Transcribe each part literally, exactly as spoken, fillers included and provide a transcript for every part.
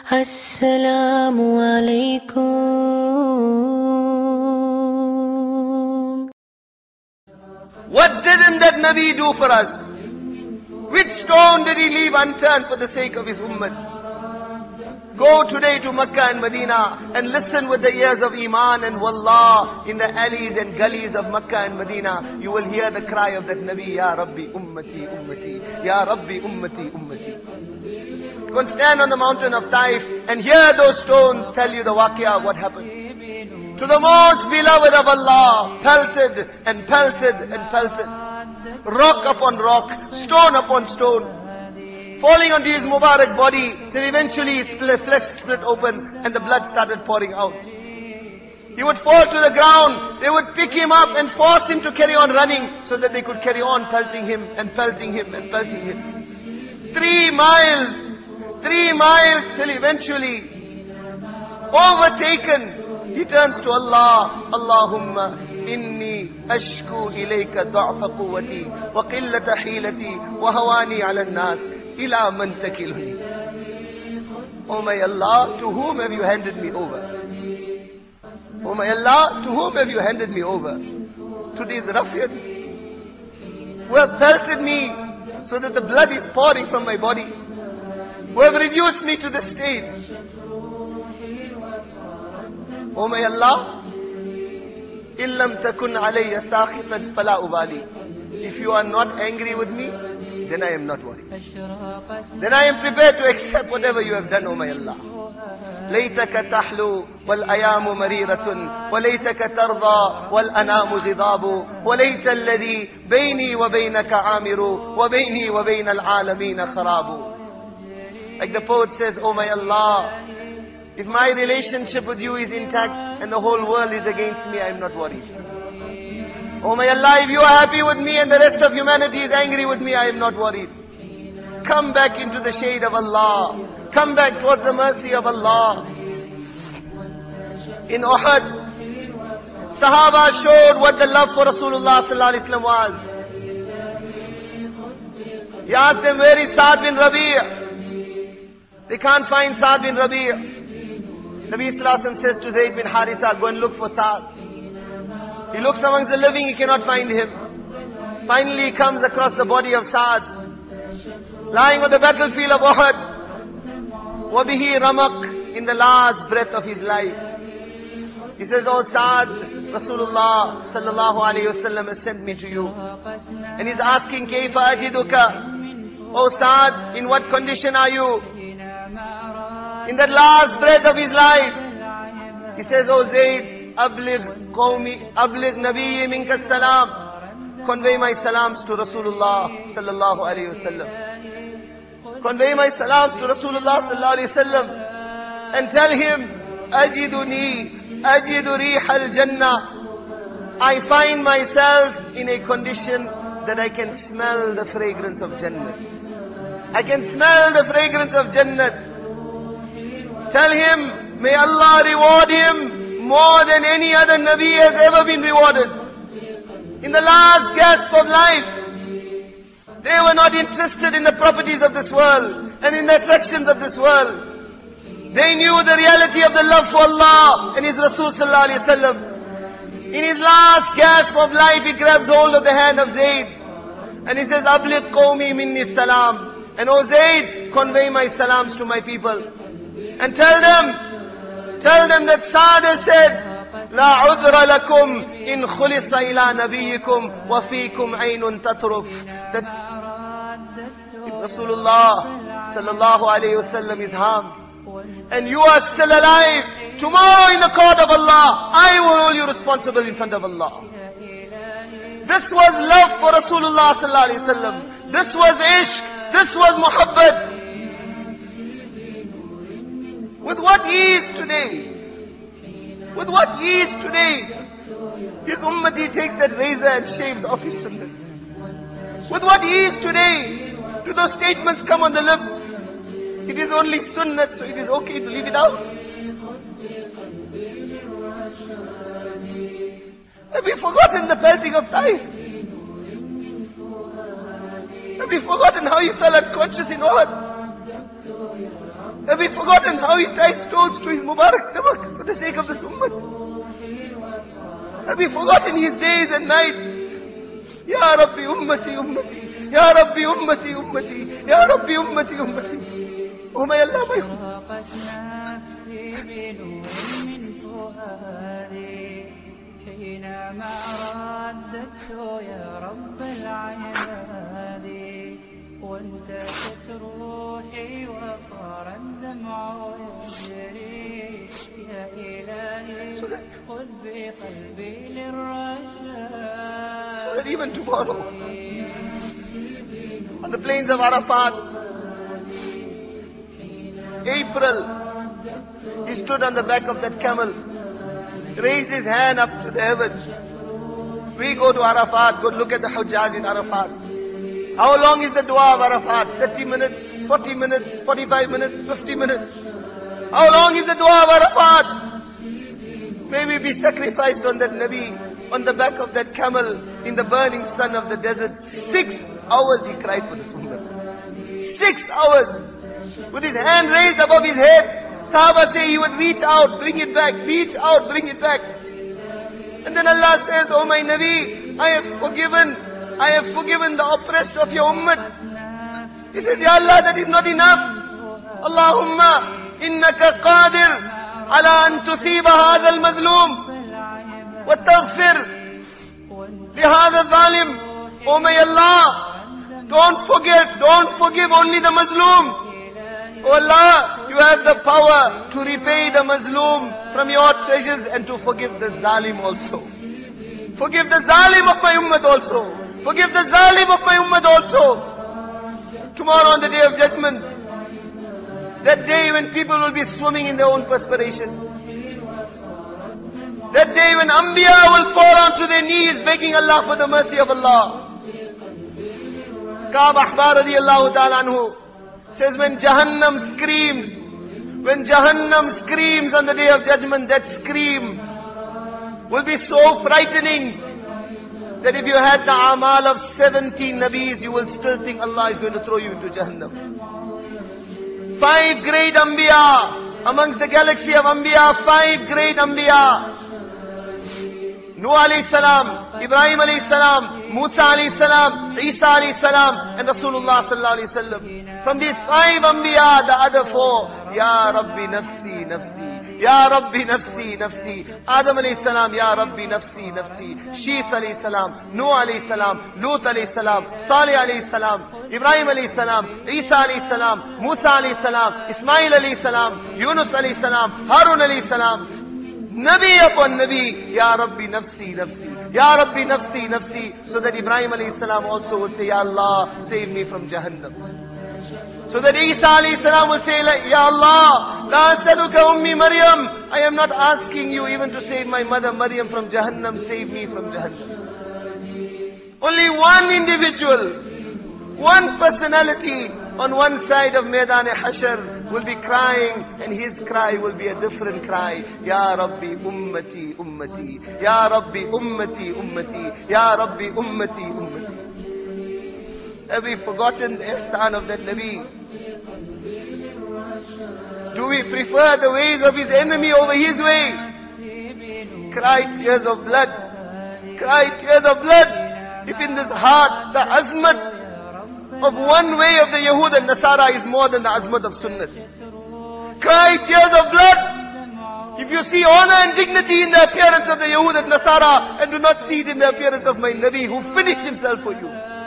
Assalamu alaikum. What didn't that Nabi do for us? Which stone did he leave unturned for the sake of his ummah? Go today to Makkah and Medina and listen with the ears of Iman, and wallah, in the alleys and gullies of Makkah and Medina, you will hear the cry of that Nabi, Ya Rabbi Ummati Ummati, Ya Rabbi Ummati Ummati. You can stand on the mountain of Taif and hear those stones tell you the waqia of what happened. To the most beloved of Allah, pelted and pelted and pelted. Rock upon rock, stone upon stone, falling onto his Mubarak body, till eventually his flesh split open and the blood started pouring out. He would fall to the ground, they would pick him up and force him to carry on running, so that they could carry on pelting him and pelting him and pelting him. Three miles, three miles till eventually, overtaken, he turns to Allah, Allahumma inni ashku ilayka du'fa quwwati wa qillata hilati wa hawani ala an-nas ila man takiluni. Oh my Allah, to whom have you handed me over? Oh my Allah, to whom have you handed me over? To these ruffians who have pelted me so that the blood is pouring from my body, who have reduced me to the stage. Oh my Allah, illam takun alayya sakhitan fala ubali. If you are not angry with me, then I am not worried. Then I am prepared to accept whatever you have done, O my Allah. ليتك تحلو والأيام مريرة وليتك ترضى والأنام غضاب وليت الذي بيني وبينك عامر وبيني وبين العالمين خراب. Like the poet says, O my Allah, if my relationship with you is intact and the whole world is against me, I am not worried. Oh my Allah, if you are happy with me and the rest of humanity is angry with me, I am not worried. Come back into the shade of Allah. Come back towards the mercy of Allah. In Uhud, Sahaba showed what the love for Rasulullah sallallahu alaihi wasallam was. He asked them, where is Sa'd bin Rabi'? They can't find Sa'd bin Rabi'. Nabi sallallahu alaihi wasallam says to Zayd bin Harisa, go and look for Sa'd. He looks amongst the living, he cannot find him. Finally he comes across the body of Sa'd, lying on the battlefield of Uhud. Wabihi ramaq, in the last breath of his life. He says, oh Sa'd, Rasulullah sallallahu alayhi wasallam has sent me to you. And he's asking, Kayfa ajiduka? Oh Sa'd, in what condition are you? In that last breath of his life, he says, oh Zayd, Abligh qawmi, abligh nabiyyi minka salam. Convey my salams to Rasulullah sallallahu alayhi wasallam. Convey my salams to Rasulullah sallallahu alayhi wasallam. And tell him, Ajiduni, ajidu riha al-jannah. I find myself in a condition that I can smell the fragrance of Jannat. I can smell the fragrance of Jannat. Tell him, may Allah reward him more than any other Nabi has ever been rewarded. In the last gasp of life, they were not interested in the properties of this world and in the attractions of this world. They knew the reality of the love for Allah and His Rasul sallallahu alaihi wasallam. In his last gasp of life, he grabs hold of the hand of Zayd and he says, Abligh qawmi minni salam. And oh Zayd, convey my salams to my people. And tell them, tell them that Sa'd has said, La udra lakum in khulisa ila nabiyikum wa fikum aynun tatruf. That if Rasulullah sallallahu alayhi wasallam is harmed and you are still alive, tomorrow in the court of Allah, I will hold you responsible in front of Allah. This was love for Rasulullah sallallahu alayhi wasallam. This was ishq. This was muhabbat. With what ease today? With what ease today? His ummati takes that razor and shaves off his sunnah. With what ease today do those statements come on the lips? It is only sunnah, so it is okay to leave it out. Have we forgotten the pelting of Taif? Have we forgotten how he fell unconscious in Uhud? Have we forgotten how he tied stones to his Mubarak stomach for the sake of this ummah? Have we forgotten his days and nights? Ya Rabbi ummati ummati, Ya Rabbi ummati ummati, Ya Rabbi ummati ummati. Oh my Allah, my حينما رددت يا رب العباد وانتشت روحي وصار الدمع يجري يا إلهي خذ بقلبي للرشاد. So that even tomorrow on the plains of Arafat, April, he stood on the back of that camel, raised his hand up to the heavens. We go to Arafat, go look at the Hujjaj in Arafat. How long is the dua of Arafat? thirty minutes, forty minutes, forty-five minutes, fifty minutes. How long is the dua of Arafat? May we be sacrificed on that Nabi, on the back of that camel, in the burning sun of the desert. Six hours he cried for this woman. Six hours. With his hand raised above his head. Sahaba say he would reach out, bring it back, reach out, bring it back. And then Allah says, oh my Nabi, I have forgiven, I have forgiven the oppressed of your ummah. He says, Ya Allah, that is not enough. Allahumma, innaka qadir ala an tusiba hadha al-mazloom wa taghfir li hadha al-zalim. Oh my Allah, don't forget, don't forgive only the mazloom. Oh Allah, you have the power to repay the mazloom from your treasures and to forgive the zalim also. Forgive the zalim of my ummah also. Forgive the zalim of my ummah also. Tomorrow on the day of judgment, that day when people will be swimming in their own perspiration. That day when Anbiya will fall onto their knees begging Allah for the mercy of Allah. Ka'b Ahbar radiyallahu ta'ala anhu says when Jahannam screams, when Jahannam screams on the day of judgment, that scream will be so frightening that if you had the amal of seventy Nabis, you will still think Allah is going to throw you into Jahannam. Five great Anbiya, amongst the galaxy of Anbiya, five great Anbiya. Nuh alayhi salam, Ibrahim alayhi salam, Musa alayhi salam, Isa alayhi salam, and Rasulullah sallallahu alayhi wasallam. From these five Anbiya, the other four, Ya Rabbi nafsi, nafsi, Ya Rabbi nafsi, nafsi. Adam alayhi salam, Ya Rabbi nafsi, nafsi. Shis alayhi salam, Nuh alayhi salam, Lut alayhi salam, Salih alayhi salam, Ibrahim alayhi salam, Isa alayhi salam, Musa alayhi salam, Ismail alayhi salam, Yunus alayhi salam, Harun alayhi salam. Nabi upon Nabi, Ya Rabbi nafsi, nafsi, Ya Rabbi nafsi, nafsi. So that Ibrahim alayhi salam also would say, Ya Allah, save me from Jahannam. So that Isa alayhi salam will say, Ya Allah, la asaluka ummi Maryam. I am not asking you even to save my mother Maryam from Jahannam, save me from Jahannam. Only one individual, one personality on one side of Maidan-e-Hashr will be crying, and his cry will be a different cry. Ya Rabbi ummati ummati, Ya Rabbi ummati ummati, Ya Rabbi ummati ummati. Have we forgotten the ihsan of that Nabi? Do we prefer the ways of his enemy over his ways? Cry tears of blood. Cry tears of blood. If in this heart the azmat of one way of the Yahud and Nasara is more than the azmat of Sunnah. Cry tears of blood. If you see honor and dignity in the appearance of the Yahud and Nasara and do not see it in the appearance of my Nabi who finished himself for you.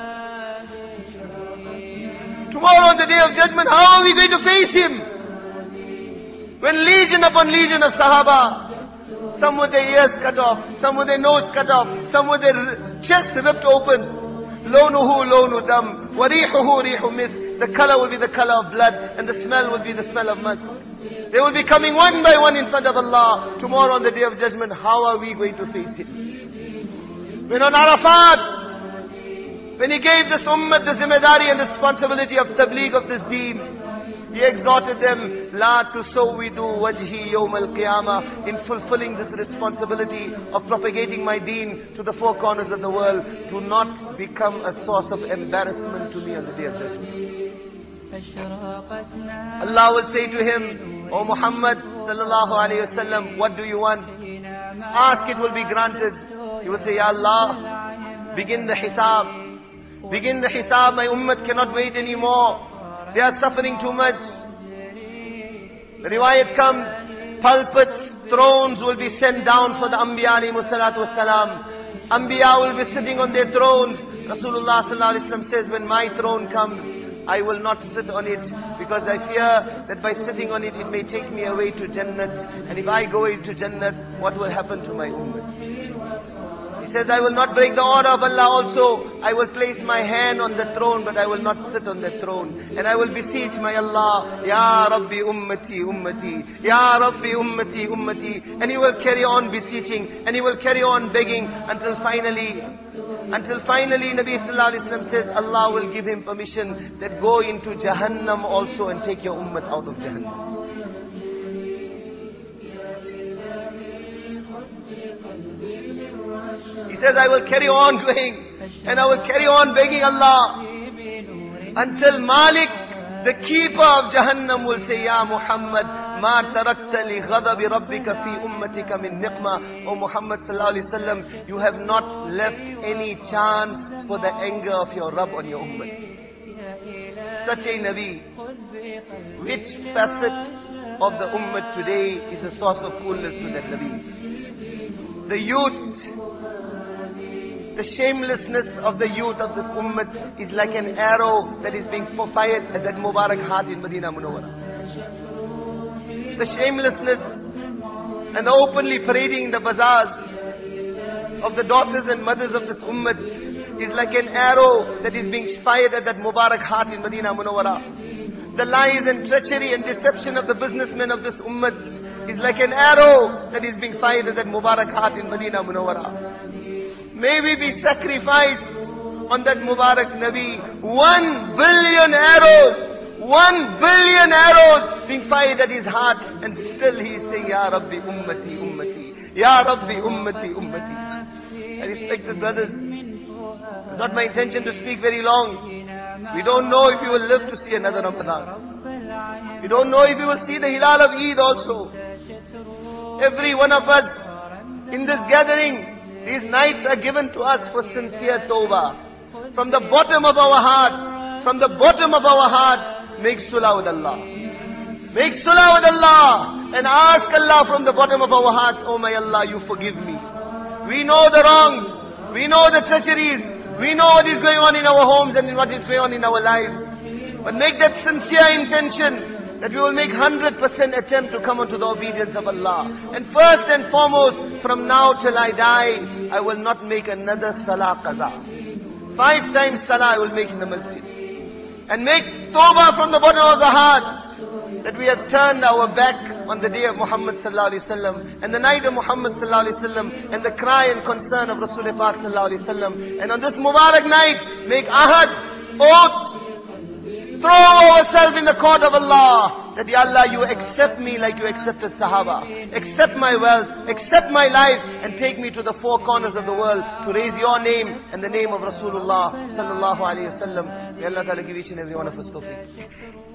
Tomorrow on the day of judgment, how are we going to face him? When legion upon legion of Sahaba, some with their ears cut off, some with their nose cut off, some with their chest ripped open. Lawnuhu lawnu dam, wa rihuhu rihu misk. The color will be the color of blood, and the smell will be the smell of musk. They will be coming one by one in front of Allah. Tomorrow on the day of judgment, how are we going to face him? When on Arafat, when he gave this ummah the zimmedari and the responsibility of tabligh of this deen, he exhorted them, La tusawwidu wajhi yawm al-qiyamah, in fulfilling this responsibility of propagating my deen to the four corners of the world, to not become a source of embarrassment to me on the day of judgment. Allah will say to him, O Muhammad sallallahu alayhi wasallam, what do you want? Ask, it will be granted. He will say, Ya Allah, begin the hisab. Begin the hisab. My ummah cannot wait anymore. They are suffering too much. The riwayat comes, pulpits, thrones will be sent down for the Anbiya alayhi salatu wassalam. Anbiya will be sitting on their thrones. Rasulullah sallallahu alayhi wasallam says, when my throne comes, I will not sit on it, because I fear that by sitting on it, it may take me away to Jannat. And if I go into Jannat, what will happen to my ummah? He says, I will not break the order of Allah also. I will place my hand on the throne, but I will not sit on the throne. And I will beseech my Allah, Ya Rabbi ummati ummati, Ya Rabbi ummati ummati. And he will carry on beseeching, and he will carry on begging, until finally, until finally Nabi sallallahu alayhi wa sallam says, Allah will give him permission that go into Jahannam also and take your ummah out of Jahannam. He says, I will carry on going, and I will carry on begging Allah, until Malik, the keeper of Jahannam, will say, Ya Muhammad, ma tarakta li ghadabi rabbika fi ummatika min niqma. O Muhammad sallallahu alayhi wa sallam, you have not left any chance for the anger of your Rabb on your ummah. Such a Nabi. Which facet of the ummah today is a source of coolness to that Nabi? The youth, the shamelessness of the youth of this ummah is like an arrow that is being fired at that Mubarak heart in Medina Munawwara. The shamelessness and the openly parading in the bazaars of the daughters and mothers of this ummah is like an arrow that is being fired at that Mubarak heart in Medina Munawwara. The lies and treachery and deception of the businessmen of this ummah is like an arrow that is being fired at that Mubarak heart in Medina Munawwara. May we be sacrificed on that Mubarak Nabi. One billion arrows, one billion arrows being fired at his heart, and still he is saying, Ya Rabbi ummati ummati, Ya Rabbi ummati ummati. I respected brothers, it's not my intention to speak very long. We don't know if we will live to see another Ramadan. We don't know if we will see the Hilal of Eid also. Every one of us in this gathering, these nights are given to us for sincere tawbah. From the bottom of our hearts, from the bottom of our hearts, make sulah with Allah. Make sulah with Allah and ask Allah from the bottom of our hearts, oh my Allah, you forgive me. We know the wrongs, we know the treacheries, we know what is going on in our homes and what is going on in our lives. But make that sincere intention that we will make one hundred percent attempt to come unto the obedience of Allah. And first and foremost, from now till I die, I will not make another salah qaza. Five times salah I will make in the masjid. And make tawbah from the bottom of the heart, that we have turned our back on the day of Muhammad sallallahu alaihi wasallam, and the night of Muhammad sallallahu alaihi wasallam, and the cry and concern of Rasul Pak sallallahu alaihi wasallam. And on this Mubarak night, make ahad, oath, throw ourselves in the court of Allah, that Ya Allah, you accept me like you accepted Sahaba. Accept my wealth, accept my life, and take me to the four corners of the world to raise your name and the name of Rasulullah sallallahu alaihi wasallam. May Allah Ta'ala give each and every one of us tawfiq.